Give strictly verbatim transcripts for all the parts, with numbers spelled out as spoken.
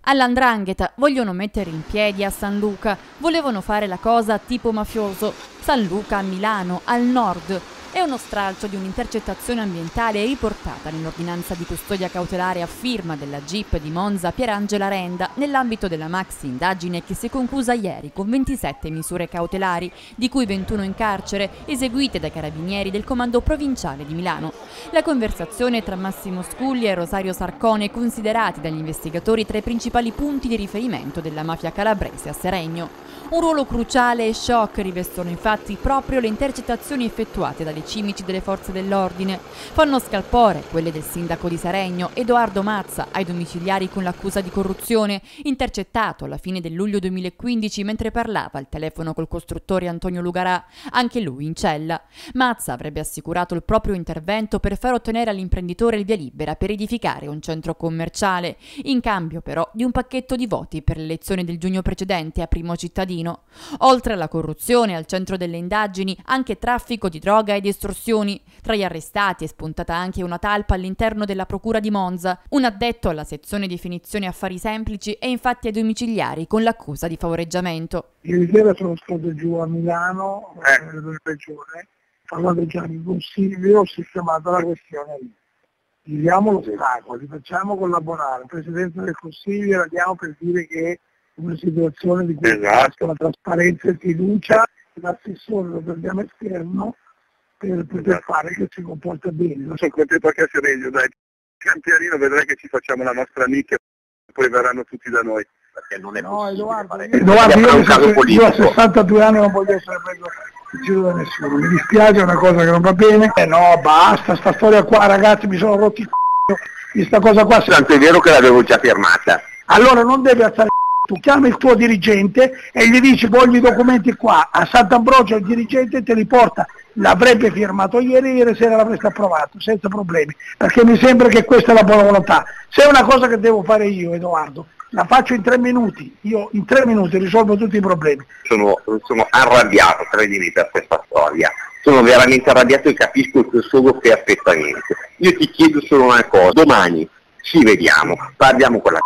All'Andrangheta vogliono mettere in piedi a San Luca, volevano fare la cosa tipo mafioso. San Luca a Milano, al nord. È uno stralcio di un'intercettazione ambientale riportata nell'ordinanza di custodia cautelare a firma della G I P di Monza Pierangela Renda nell'ambito della maxi indagine che si è conclusa ieri con ventisette misure cautelari, di cui ventuno in carcere, eseguite dai carabinieri del comando provinciale di Milano. La conversazione tra Massimo Sculli e Rosario Sarcone, considerati dagli investigatori tra i principali punti di riferimento della mafia calabrese a Seregno. Un ruolo cruciale e shock rivestono infatti proprio le intercettazioni effettuate dalle cimici delle forze dell'ordine. Fanno scalpore quelle del sindaco di Seregno, Edoardo Mazza, ai domiciliari con l'accusa di corruzione, intercettato alla fine del luglio duemilaquindici mentre parlava al telefono col costruttore Antonio Lugarà, anche lui in cella. Mazza avrebbe assicurato il proprio intervento per far ottenere all'imprenditore il via libera per edificare un centro commerciale, in cambio però di un pacchetto di voti per l'elezione del giugno precedente a primo cittadino. Oltre alla corruzione, al centro delle indagini, anche traffico di droga ed estorsioni. Tra gli arrestati è spuntata anche una talpa all'interno della procura di Monza. Un addetto alla sezione definizione affari semplici è infatti ai domiciliari con l'accusa di favoreggiamento. Ieri sera sono stato giù a Milano, eh. nella regione, parlando già di consiglio, ho sistemato la questione lì. Gli diamo l'ostacolo, li facciamo collaborare, il Presidente del Consiglio la diamo per dire che una situazione di cui esatto. La trasparenza e fiducia, l'assessore lo prendiamo esterno per poter esatto. fare che si comporta bene. Sono contento anche a Seregno, dai, pian pianino vedrai che ci facciamo la nostra amica, poi verranno tutti da noi. Perché non è no, Edoardo, Edoardo io, io, io a sessantadue anni non voglio essere preso in giro da nessuno, mi dispiace, è una cosa che non va bene. Eh no, basta, sta storia qua ragazzi, mi sono rotti i c***o, questa cosa qua. Tanto è vero che l'avevo già firmata. Allora non devi alzare tu chiami il tuo dirigente e gli dici voglio i documenti qua, a Sant'Ambrogio il dirigente te li porta, l'avrebbe firmato ieri, ieri sera l'avresti approvato senza problemi, perché mi sembra che questa è la buona volontà. Se è una cosa che devo fare io, Edoardo, la faccio in tre minuti, io in tre minuti risolvo tutti i problemi. Sono, sono arrabbiato, credimi, per questa storia, sono veramente arrabbiato e capisco il tuo solo perfettamente. Io ti chiedo solo una cosa, domani ci vediamo, parliamo con la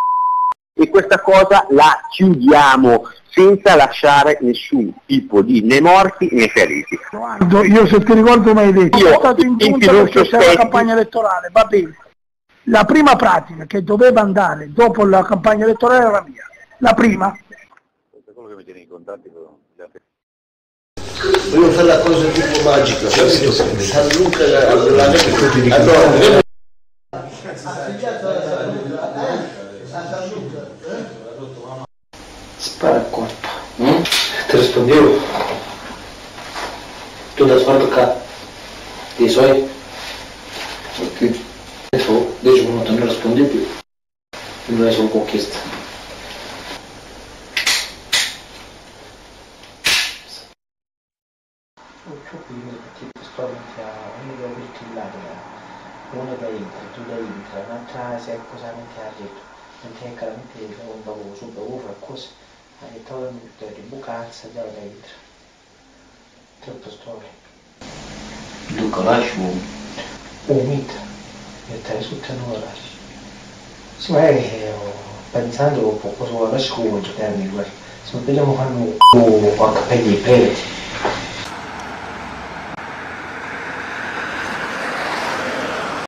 e questa cosa la chiudiamo senza lasciare nessun tipo di né morti né feriti. Io se ti ricordo mi hai detto, io sono stato in giunta perché c'era la campagna elettorale, va bene. La prima pratica che doveva andare dopo la campagna elettorale era la mia. La prima. Quello che mi tiene in contatto voglio fare la cosa tipo magica, San Luca la, la, la, spara a colpa, mm? Ti rispondevo, tu da sparto ca, dei suoi, ok, e tu, dieci minuti non rispondi più, non è solo conquista. Ho capito perché questo è uno deve perché uno da entra, tu da entra, un'altra se è cosa non ti ha detto, non ti è chiaramente un lavoro, su lavoro fa cose. Hai trovato di bucazza già da dentro. Troppe storie. Luca lasci un mito. E te su te non lo lasci. Sì, ma è pensando un po' cosa vuole lasciare come giocarmi guarda. Se non vediamo fanno un po' a capelli preti.